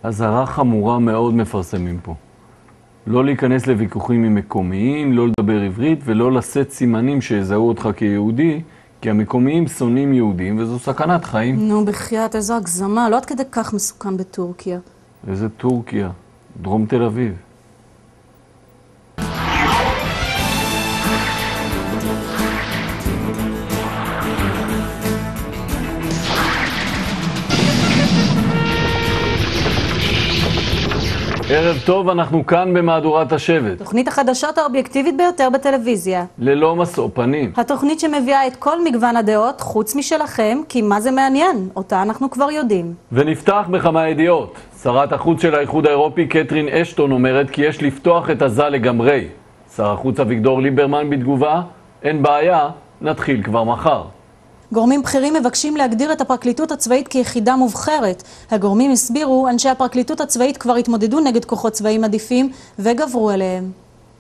אזהרה חמורה מאוד מפרסמים פה. לא להיכנס לוויכוחים עם מקומיים, לא לדבר עברית ולא לשאת סימנים שיזהו אותך כיהודי, כי המקומיים שונאים יהודים וזו סכנת חיים. נו, בחייאת, איזו הגזמה, לא עד כדי כך מסוכן בטורקיה. איזה טורקיה? דרום תל אביב. ערב טוב, אנחנו כאן במהדורת השבט. תוכנית החדשות האובייקטיבית ביותר בטלוויזיה. ללא משוא פנים. התוכנית שמביאה את כל מגוון הדעות, חוץ משלכם, כי מה זה מעניין? אותה אנחנו כבר יודעים. ונפתח בכמה ידיעות. שרת החוץ של האיחוד האירופי, קתרין אשטון, אומרת כי יש לפתוח את עזה לגמרי. שר החוץ אביגדור ליברמן בתגובה, אין בעיה, נתחיל כבר מחר. גורמים בכירים מבקשים להגדיר את הפרקליטות הצבאית כיחידה מובחרת. הגורמים הסבירו, אנשי הפרקליטות הצבאית כבר התמודדו נגד כוחות צבאיים עדיפים וגברו עליהם.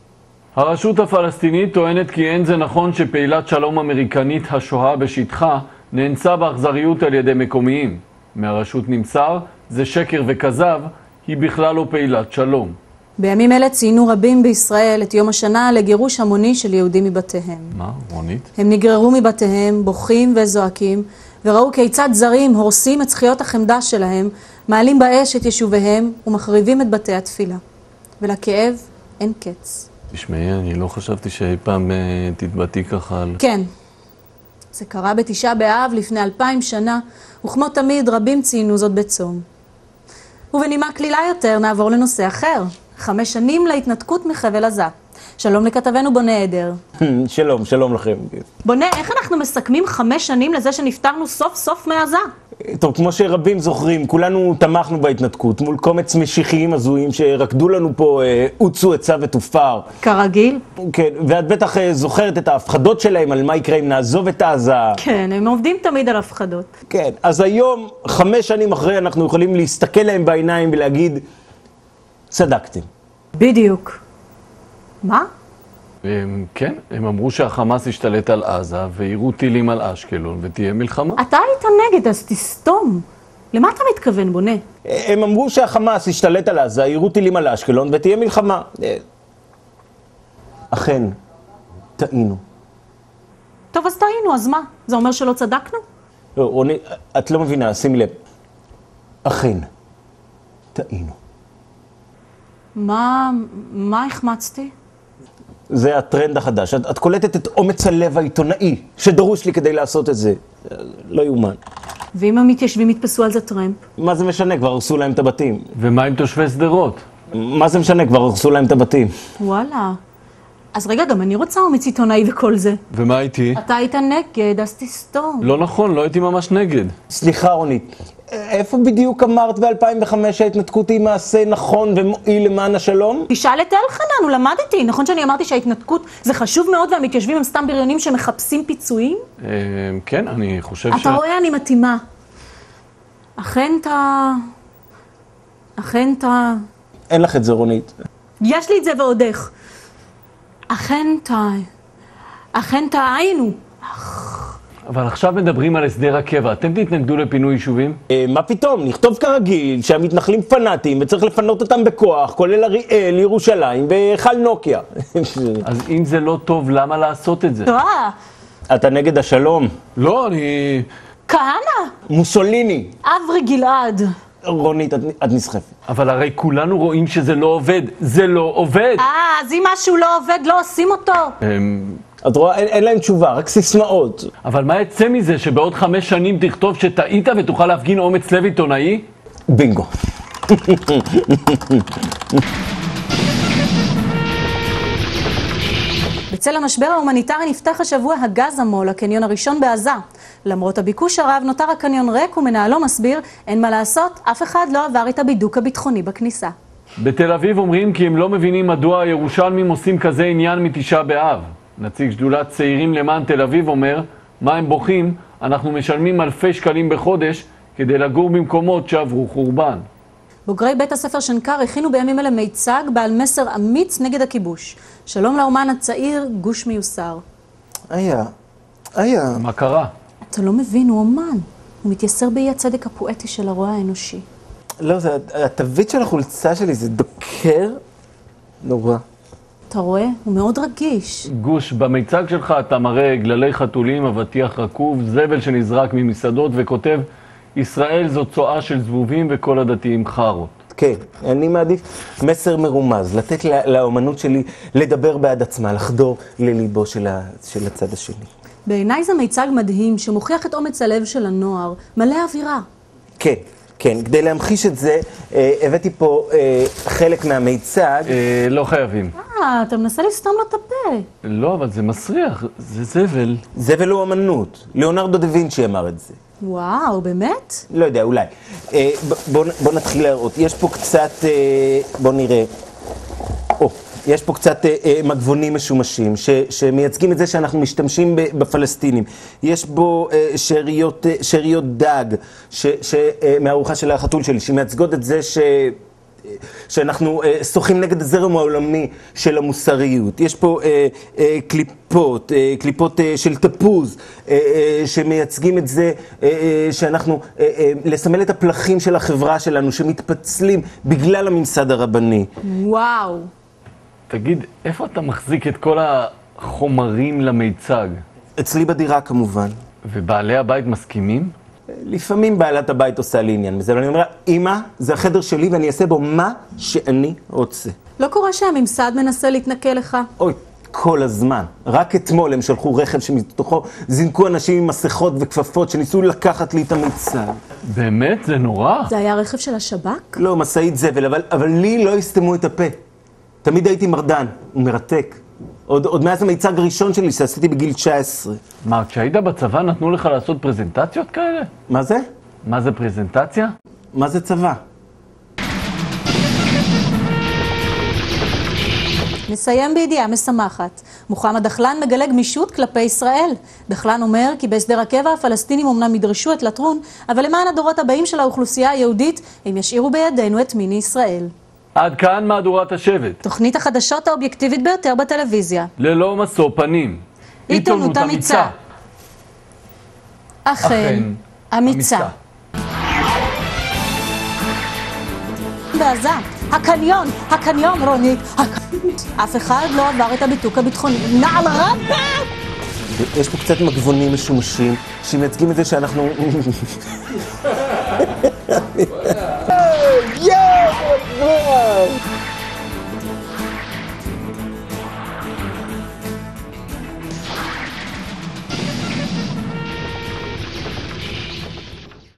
הרשות הפלסטינית טוענת כי אין זה נכון שפעילת שלום אמריקנית השוהה בשטחה נאנסה באכזריות על ידי מקומיים. מהרשות נמסר, זה שקר וכזב, היא בכלל לא פעילת שלום. בימים אלה ציינו רבים בישראל את יום השנה לגירוש המוני של יהודים מבתיהם. מה, רונית? הם נגררו מבתיהם, בוכים וזועקים, וראו כיצד זרים הורסים את זכיות החמדה שלהם, מעלים באש את יישוביהם ומחריבים את בתי התפילה. ולכאב אין קץ. תשמעי, אני לא חשבתי שאי פעם תתבטאי ככה על... כן. זה קרה בתשעה באב לפני 2000 שנה, וכמו תמיד רבים ציינו זאת בצום. ובנימה כלילה יותר נעבור לנושא אחר. 5 שנים להתנתקות מחבל עזה. שלום לכתבנו בונה עדר. שלום, שלום לכם. בונה, איך אנחנו מסכמים 5 שנים לזה שנפטרנו סוף סוף מעזה? טוב, כמו שרבים זוכרים, כולנו תמכנו בהתנתקות מול קומץ משיחיים הזויים שרקדו לנו פה עוצו עצה ותופר. כרגיל? כן, ואת בטח זוכרת את ההפחדות שלהם על מה יקרה אם נעזוב את עזה. כן, הם עובדים תמיד על הפחדות. כן, אז היום, 5 שנים אחרי, אנחנו יכולים להסתכל להם בעיניים ולהגיד, צדקתם. בדיוק. מה? כן, הם אמרו שהחמאס השתלט על עזה ויראו טילים על אשקלון ותהיה מלחמה. אתה היית נגד, אז תסתום. למה אתה מתכוון, בונה? הם אמרו שהחמאס השתלט על עזה, יראו טילים על אשקלון ותהיה מלחמה. אכן, טעינו. טוב, אז טעינו, אז מה? זה אומר שלא צדקנו? לא, רוני, את לא מבינה, שימי לב. אכן, טעינו. מה החמצתי? זה הטרנד החדש. את קולטת את אומץ הלב העיתונאי שדרוש לי כדי לעשות את זה. לא יאומן. ואם המתיישבים יתפסו על זה טרמפ? מה זה משנה? כבר הרסו להם את הבתים. ומה עם תושבי שדרות? מה זה משנה? כבר הרסו להם את הבתים. וואלה. אז רגע, גם אני רוצה אומץ עיתונאי וכל זה. ומה איתי? אתה היית נגד, אז תסתום. לא נכון, לא הייתי ממש נגד. סליחה, רונית. איפה בדיוק אמרת ב-2005 שההתנתקות היא מעשה נכון ומועיל למען השלום? תשאל את אלחנן, הוא למד איתי. נכון שאני אמרתי שההתנתקות זה חשוב מאוד והמתיישבים הם סתם בריונים שמחפשים פיצויים? כן, אני חושב אתה רואה, אני מתאימה. אכן אתה... אין לך את זה, רונית. יש לי את זה ועוד איך. אכן טעינו. אבל עכשיו מדברים על הסדר הקבע. אתם תתנגדו לפינוי יישובים? מה פתאום? נכתוב כרגיל שהמתנחלים פנאטים וצריך לפנות אותם בכוח, כולל אריאל, ירושלים וחל נוקיה. אז אם זה לא טוב, למה לעשות את זה? אתה נגד השלום? לא, אני... כהנא! מוסוליני. אברי גלעד. רונית, את נסחפת. אבל הרי כולנו רואים שזה לא עובד. זה לא עובד! אז אם משהו לא עובד, לא עושים אותו. את רואה, אין להם תשובה, רק סיסמאות. אבל מה יצא מזה שבעוד 5 שנים תכתוב שטעית ותוכל להפגין אומץ לב עיתונאי? בינגו. בצל המשבר ההומניטרי נפתח השבוע הגזה מול, הקניון הראשון בעזה. למרות הביקוש הרב נותר הקניון ריק ומנהלו מסביר, אין מה לעשות, אף אחד לא עבר את הבידוק הביטחוני בכניסה. בתל אביב אומרים כי הם לא מבינים מדוע הירושלמים עושים כזה עניין מתשעה באב. נציג שדולת צעירים למען תל אביב אומר, מה הם בוכים? אנחנו משלמים אלפי שקלים בחודש כדי לגור במקומות שעברו חורבן. בוגרי בית הספר שנקר הכינו בימים אלה מיצג בעל מסר אמיץ נגד הכיבוש. שלום לאומן הצעיר, גוש מיוסר. היה. מה קרה? אתה לא מבין, הוא אומן. הוא מתייסר באי הצדק הפואטי של הרוע האנושי. לא, התווית של החולצה שלי זה דוקר נורא. אתה רואה? הוא מאוד רגיש. גוש, במיצג שלך אתה מראה גללי חתולים, אבטיח רקוב, זבל שנזרק ממסעדות, וכותב, ישראל זו צואה של זבובים וכל הדתיים חארות. כן, אני מעדיף מסר מרומז, לתת לאומנות שלי לדבר בעד עצמה, לחדור לליבו של הצד השני. בעיניי זה מיצג מדהים שמוכיח את אומץ הלב של הנוער, מלא אווירה. כן, כן, כדי להמחיש את זה, הבאתי פה חלק מהמיצג. לא חייבים. אתה מנסה לסתום לו את הפה. לא, אבל זה מסריח, זה זבל. זבל הוא אומנות, ליאונרדו דה וינצ'י אמר את זה. וואו, באמת? לא יודע, אולי. בוא נתחיל להראות. יש פה קצת, בוא נראה. יש פה קצת מגבונים משומשים שמייצגים את זה שאנחנו משתמשים בפלסטינים. יש בו שאריות דג מהארוחה של החתול שלי, שמייצגות את זה שאנחנו שוחים נגד הזרם העולמי של המוסריות. יש פה קליפות של תפוז, שמייצגים את זה שאנחנו, לסמל את הפלחים של החברה שלנו, שמתפצלים בגלל הממסד הרבני. וואו. תגיד, איפה אתה מחזיק את כל החומרים למיצג? אצלי בדירה כמובן. ובעלי הבית מסכימים? לפעמים בעלת הבית עושה לי עניין בזה, אבל אני אומר, אמא, זה החדר שלי ואני אעשה בו מה שאני רוצה. לא קורה שהממסד מנסה להתנכל לך? אוי, כל הזמן. רק אתמול הם שלחו רכב שמתוכו זינקו אנשים עם מסכות וכפפות שניסו לקחת לי את המיצג. באמת? זה נורא? זה היה רכב של השב"כ? לא, מסעית זבל, אבל לי לא הסתמו את הפה. תמיד הייתי מרדן, הוא מרתק. עוד מאז המיצג הראשון שלי שעשיתי בגיל 19. מה, כשהיית בצבא נתנו לך לעשות פרזנטציות כאלה? מה זה? מה זה פרזנטציה? מה זה צבא? נסיים בידיעה משמחת. מוחמד דחלן מגלה גמישות כלפי ישראל. דחלן אומר כי בהסדר הקבע הפלסטינים אומנם ידרשו את לטרון, אבל למען הדורות הבאים של האוכלוסייה היהודית, הם ישאירו בידינו את מיני ישראל. עד כאן מהדורת השבט. תוכנית החדשות האובייקטיבית ביותר בטלוויזיה. ללא משוא פנים. עיתונות אמיצה. אכן, אמיצה. בעזה, הקניון, רונית. אף אחד לא עבר את הביטוק הביטחוני. נעל רבה! יש פה קצת מגבונים משומשים שמייצגים את זה שאנחנו...